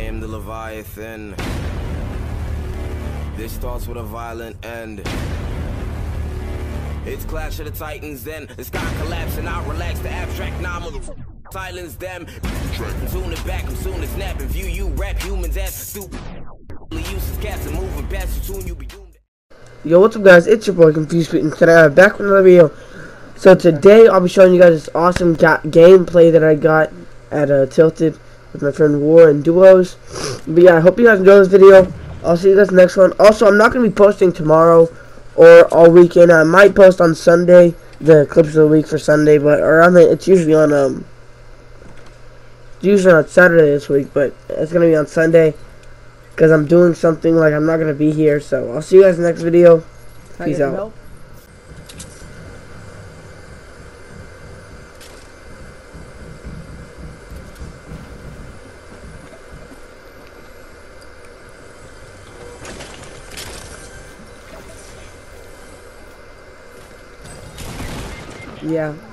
am the Leviathan. This starts with a violent end. It's Clash of the Titans, then the sky collapsing. I relax the abstract, nah, motherfucker. Silence them. Tune it back, I'm soon to snap and view you rap humans as stupid. Useless cats are moving past you, soon you be doomed. Yo, what's up, guys? It's your boy Confused Pete, and today I'm back with another video. So today I'll be showing you guys this awesome gameplay that I got at Tilted with my friend War and Duos. But yeah, I hope you guys enjoy this video. I'll see you guys in the next one. Also, I'm not going to be posting tomorrow or all weekend. I might post on Sunday, the clips of the week for Sunday, but it's usually on Saturday this week, but it's going to be on Sunday because I'm doing something, like I'm not going to be here. So I'll see you guys in the next video. Peace out. Yeah.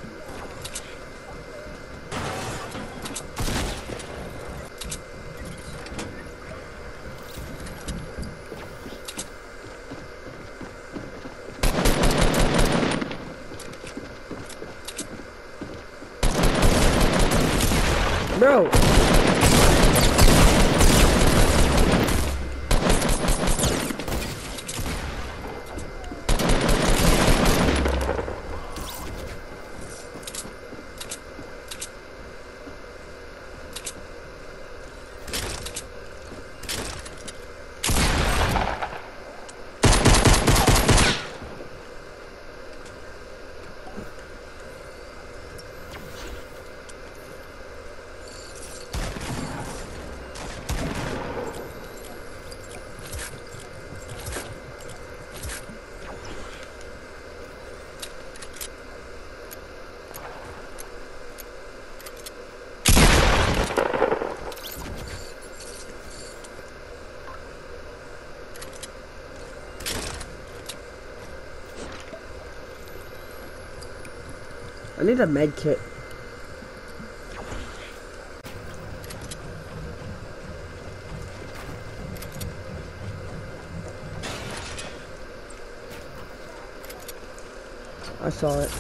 Bro. I need a med kit. I saw it.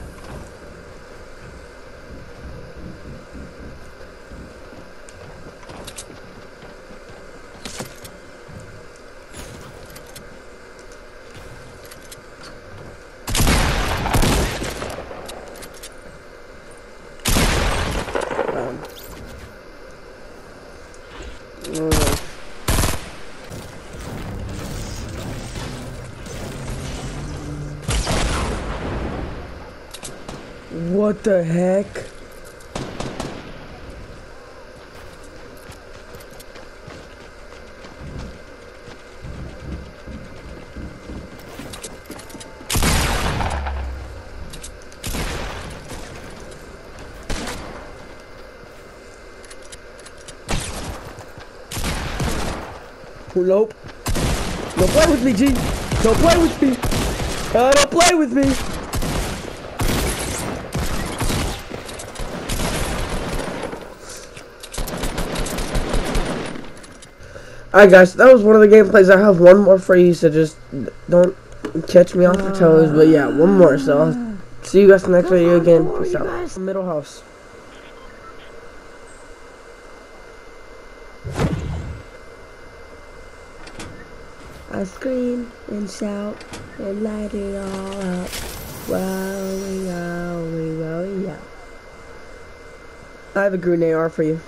What the heck? Nope. Don't play with me, G. Don't play with me. Don't play with me. Alright guys, that was one of the gameplays. I have one more for you, so just don't catch me off your toes. But yeah, one more, so I'll see you guys in the next video again. Peace out. Middle house. I scream and shout and light it all up. Well, yeah. I have a green AR for you.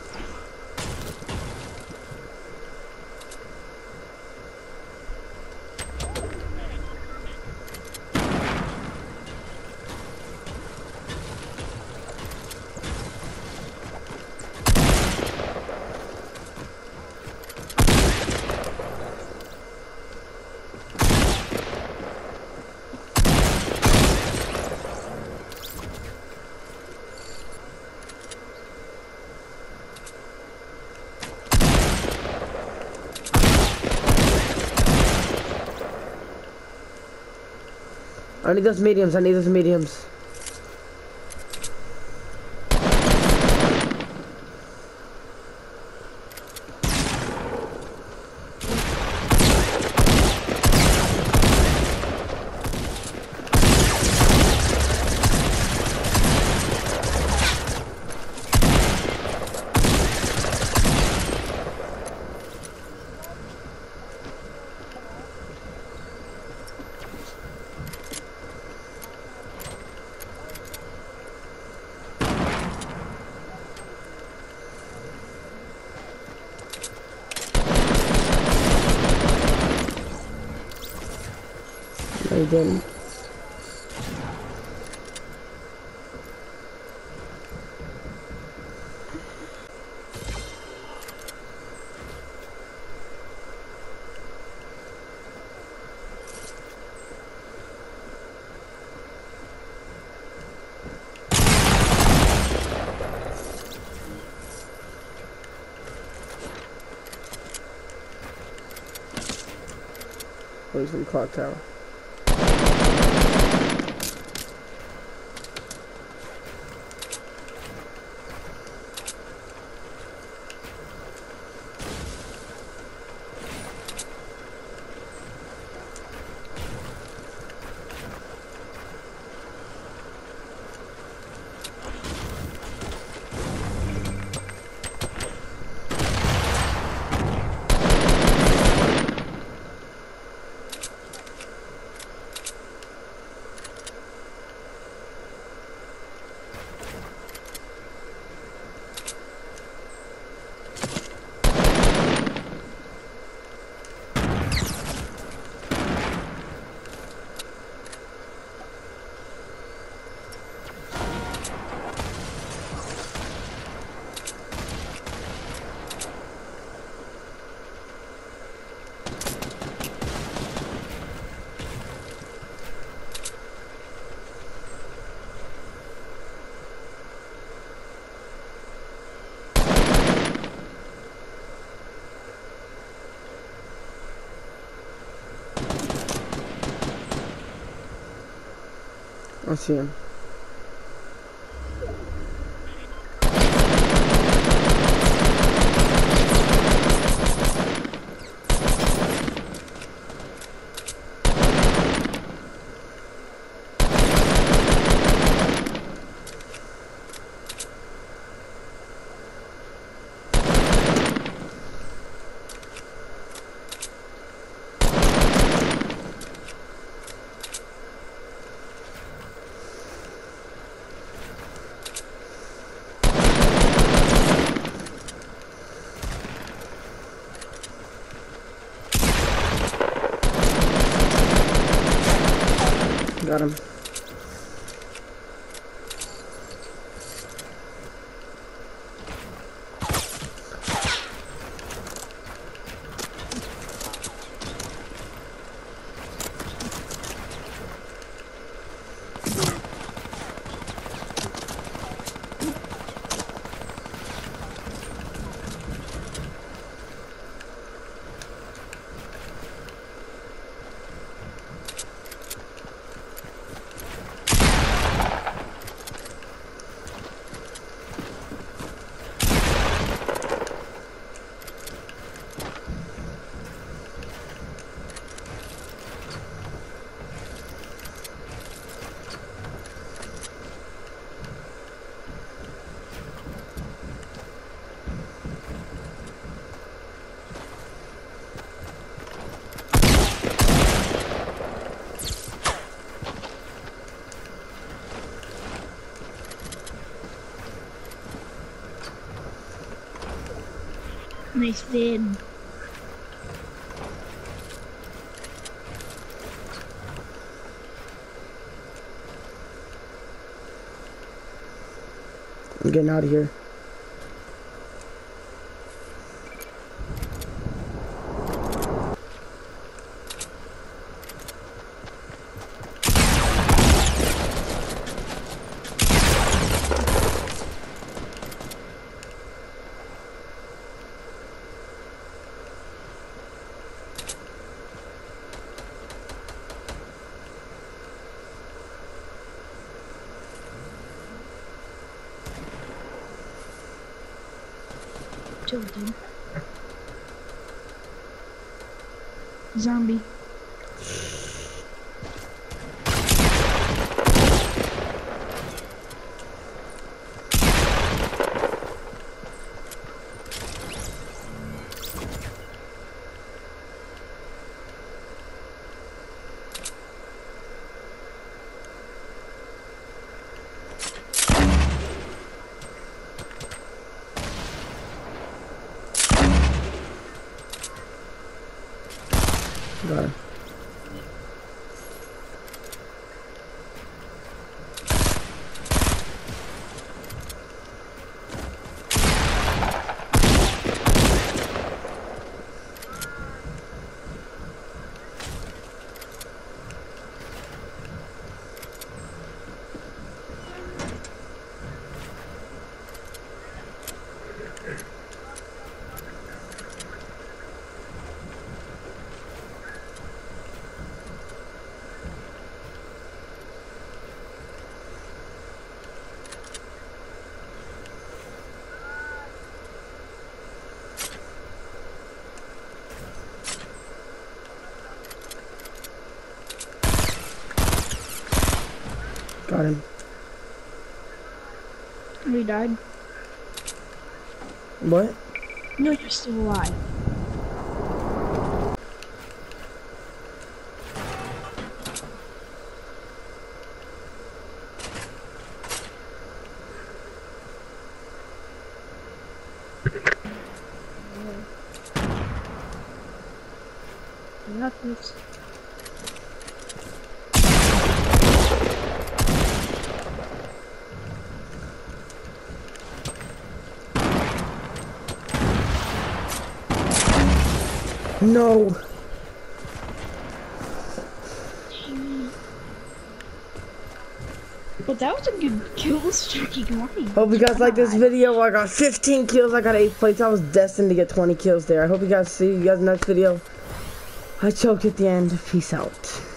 I need those mediums. didn't. Where's the clock tower? I see him. Got him. Nice vid. I'm getting out of here. Tilted. Zombie. Got him. Got him. He died. What? No, you're still alive. Nothing. No. But that was a good kill streaky grind. Hope you guys like this video. I got 15 kills. I got 8 plates. I was destined to get 20 kills there. I hope you guys see you guys next video. I choked at the end. Peace out.